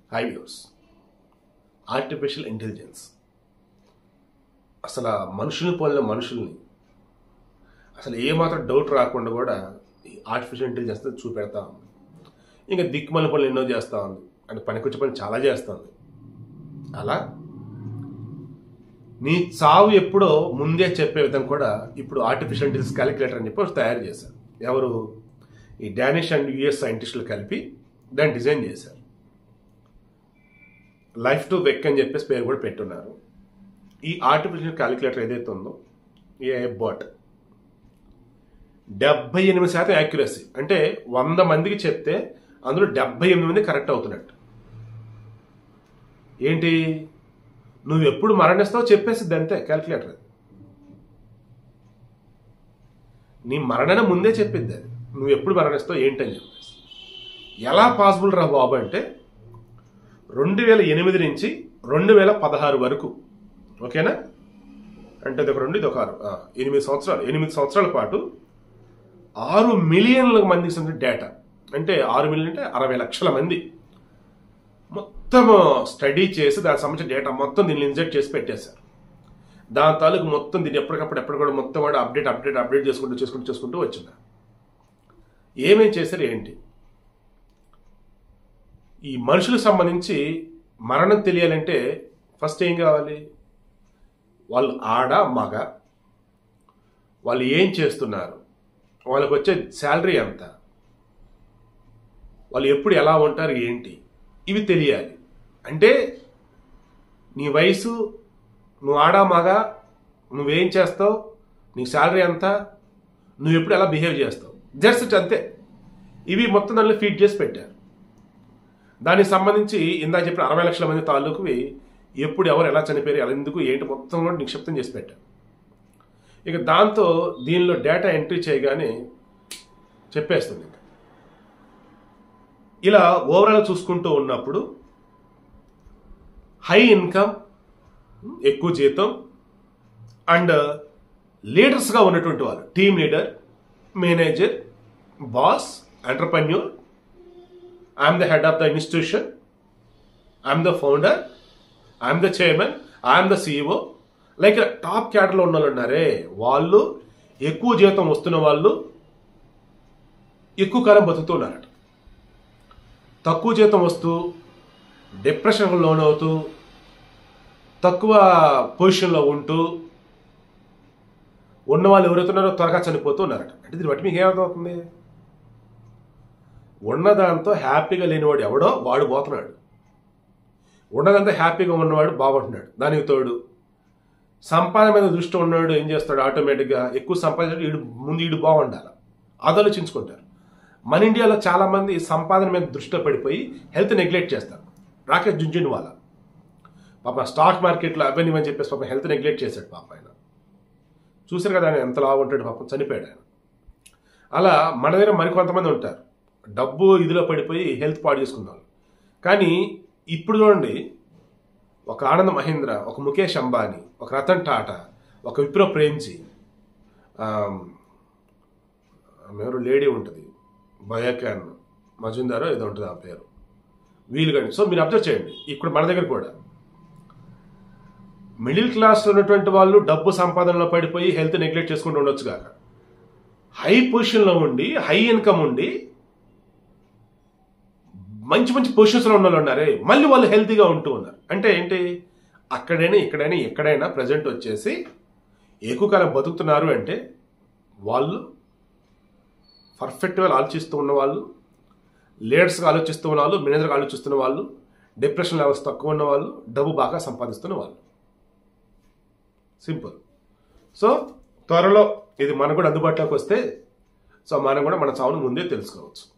High views. Artificial intelligence అసలు మనుషుల్ని పోలిన మనుషుల్ని అసలు ఏమాత్రం డౌట్ రాకుండా కూడా ఈ ఆర్టిఫిషియల్ ఇంటెలిజెన్స్ చూపెడతా ఉంది. ఇంకా దిక్కుమల పనులు ఎన్నో చేస్తూ ఉంది, అంటే పనికొచ్చే పని చాలా చేస్తుంది. అలా నీ చావు ఎప్పుడో ముందే చెప్పే విధంగా కూడా ఇప్పుడు ఆర్టిఫిషియల్ ఇంటెలిజెన్స్ క్యాలిక్యులేటర్ అని చెప్పి తయారు చేశారు. ఎవరు? ఈ డానిష్ అండ్ యుఎస్ సైంటిస్టులు కలిపి దాన్ని డిజైన్ చేశారు. లైఫ్ టు వెక్ అని చెప్పేసి పేరు కూడా పెట్టున్నారు. ఈ ఆర్టిఫిషియల్ క్యాలిక్యులేటర్ ఏదైతే ఉందో ఏఐ బాట్ 78% యాక్యురసీ, అంటే 100 మందికి చెప్తే అందులో 78 మంది కరెక్ట్ అవుతున్నట్టు. ఏంటి, నువ్వు ఎప్పుడు మరణిస్తావో చెప్పేసిద్ది అంతే క్యాలిక్యులేటర్. నీ మరణన ముందే చెప్పిద్ది అది, నువ్వు ఎప్పుడు మరణిస్తావు ఏంటని చెప్పేసి. ఎలా పాసిబుల్ రా బాబు అంటే 2008 నుంచి 2016 వరకు, ఓకేనా, అంటే ఇది ఒక 2 ఇది ఒక 6 8 సంవత్సరాల పాటు 6 మిలియన్ల మందికి సంబంధించిన డేటా, అంటే 6 మిలియన్ అంటే 60 లక్షల మంది మొత్తం స్టడీ చేసి దానికి సంబంధించిన డేటా మొత్తం దీన్ని ఇన్జెక్ట్ చేసి పెట్టేశారు. దాని తాలూకు మొత్తం దీన్ని ఎప్పటికప్పుడు కూడా మొత్తం కూడా అప్డేట్ చేసుకుంటూ వచ్చింది. ఏమేం చేశారు ఏంటి? ఈ మనుషులకు సంబంధించి మరణం తెలియాలంటే ఫస్ట్ ఏం కావాలి? వాళ్ళు ఆడ మగ, వాళ్ళు ఏం చేస్తున్నారు, వాళ్ళకి వచ్చే శాలరీ ఎంత, వాళ్ళు ఎప్పుడు ఎలా ఉంటారు ఏంటి, ఇవి తెలియాలి. అంటే నీ వయసు, నువ్వు ఆడా మగ, నువ్వేం చేస్తావు, నీ శాలరీ ఎంత, నువ్వు ఎప్పుడు ఎలా బిహేవ్ చేస్తావు, జస్ట్ అంతే. ఇవి మొత్తం దానిలో ఫీడ్ చేసి పెట్టారు. దానికి సంబంధించి ఇందాక చెప్పిన 60 లక్షల మంది తాలూకువి ఎప్పుడు ఎవరు ఎలా చనిపోయారు, ఎలా ఎందుకు ఏంటి మొత్తం కూడా నిక్షిప్తం చేసి పెట్టారు. ఇక దాంతో దీనిలో డేటా ఎంట్రీ చేయగానే చెప్పేస్తుంది. ఇలా ఓవరాల్ చూసుకుంటూ ఉన్నప్పుడు హై ఇన్కమ్, ఎక్కువ జీతం అండ్ లీడర్స్గా ఉన్నటువంటి వాళ్ళు, team leader, manager, boss, entrepreneur, I'm the head of the institution, I'm the founder, I'm the chairman, I'm the CEO, like top క్యాడర్లో ఉన్న వాళ్ళు ఉన్నారే, వాళ్ళు ఎక్కువ జీతం వస్తున్న వాళ్ళు ఎక్కువ కాలం బతుకుతున్నారట. తక్కువ జీతం వస్తూ డిప్రెషన్కి లోనవుతూ తక్కువ పొజిషన్లో ఉంటూ ఉన్న వాళ్ళు ఎవరైతున్నారో త్వరగా చనిపోతూ ఉన్నారట. అంటే దీన్ని బట్టి మీకు ఏమవుతుంది? ఉన్నదాంతో హ్యాపీగా లేనివాడు ఎవడో వాడు పోతున్నాడు, ఉన్నదంతా హ్యాపీగా ఉన్నవాడు బాగుంటున్నాడు. దానికి తోడు సంపాదన మీద దృష్టి ఉన్నవాడు ఏం చేస్తాడు, ఆటోమేటిక్గా ఎక్కువ సంపాదించాడు, ఈడు బాగుండాలి ఆలోచించుకుంటారు. మన ఇండియాలో చాలామంది సంపాదన మీద దృష్టిలో పడిపోయి హెల్త్ నెగ్లెక్ట్ చేస్తారు. రాకేష్ జుంజున్వాలా పాప స్టాక్ మార్కెట్లో అవన్నీ అని చెప్పేసి పాప హెల్త్ నెగ్లెక్ట్ చేశాడు. పాప ఆయన చూసారు కదా, ఆయన ఎంత లావు ఉంటాడు, పాపం చనిపోయాడు ఆయన. అలా మన దగ్గర మరికొంతమంది ఉంటారు డబ్బు ఇదిలో పడిపోయి హెల్త్ పాడు చేసుకున్నారు. కానీ ఇప్పుడు చూడండి, ఒక ఆనంద్ మహీంద్ర, ఒక ముఖేష్ అంబానీ, ఒక రతన్ టాటా, ఒక విప్రో ప్రేమ్జీ, ఎవరు లేడీ ఉంటుంది బయోకాన్ మజుందారో ఏదో ఉంటుంది ఆ పేరు, వీళ్ళు కానీ. సో మీరు అబ్జర్వ్ చేయండి, ఇప్పుడు మన దగ్గర కూడా మిడిల్ క్లాస్లో ఉన్నటువంటి వాళ్ళు డబ్బు సంపాదనలో పడిపోయి హెల్త్ నెగ్లెక్ట్ చేసుకుంటూ ఉండొచ్చు కాక, హై పొజిషన్లో ఉండి హై ఇన్కమ్ ఉండి మంచి పొజిషన్స్లో ఉన్న వాళ్ళు ఉన్నారే, మళ్ళీ వాళ్ళు హెల్తీగా ఉంటూ ఉన్నారు. అంటే ఏంటి, అక్కడైనా ఇక్కడైనా ఎక్కడైనా ప్రజెంట్ వచ్చేసి ఎక్కువ కాలం బతుకుతున్నారు అంటే వాళ్ళు పర్ఫెక్ట్గా ఆలోచిస్తూ ఉన్న వాళ్ళు, లీడర్స్గా ఆలోచిస్తూ ఉన్న వాళ్ళు, మేనేజర్గా ఆలోచిస్తున్న వాళ్ళు, డిప్రెషన్ లెవెల్స్ తక్కువ ఉన్న వాళ్ళు, డబ్బు బాగా సంపాదిస్తున్న వాళ్ళు. సింపుల్. సో త్వరలో ఇది మనకు కూడా అందుబాటులోకి వస్తే సో మనం కూడా మన చావును ముందే తెలుసుకోవచ్చు.